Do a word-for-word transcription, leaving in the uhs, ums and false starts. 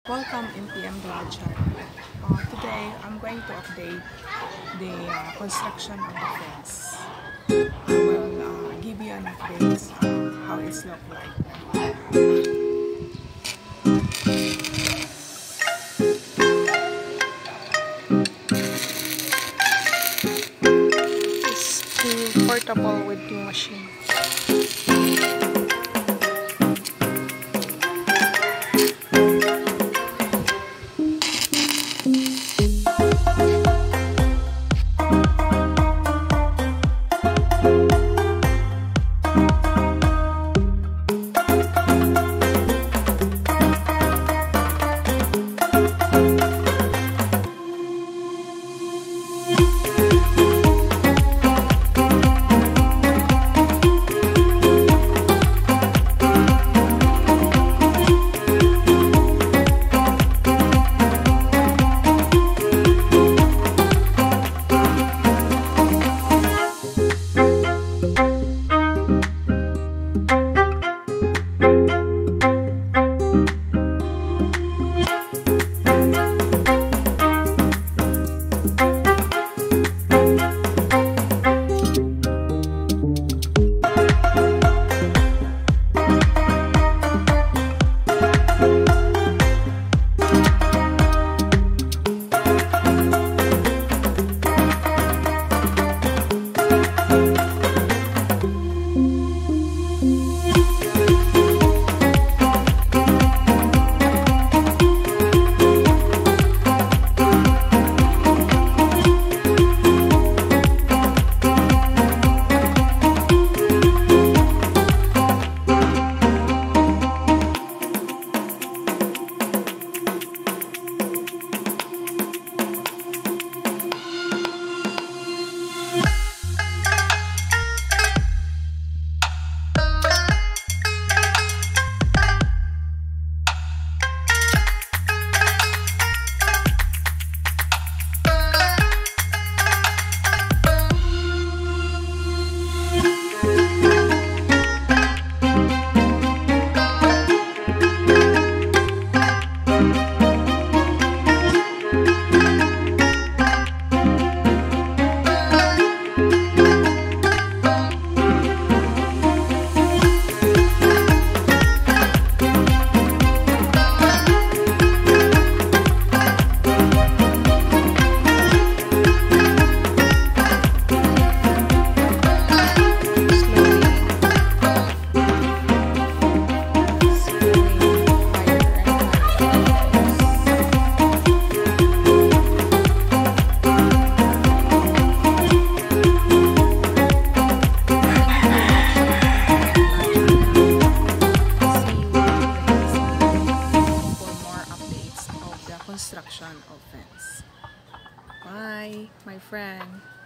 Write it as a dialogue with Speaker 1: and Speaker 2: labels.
Speaker 1: Welcome in P M Vlog channel. Uh, today I'm going to update the uh, construction of the fence. I will uh, give you an update of how it's look like. It's too portable with the machine. Construction of fence. Bye, my friend.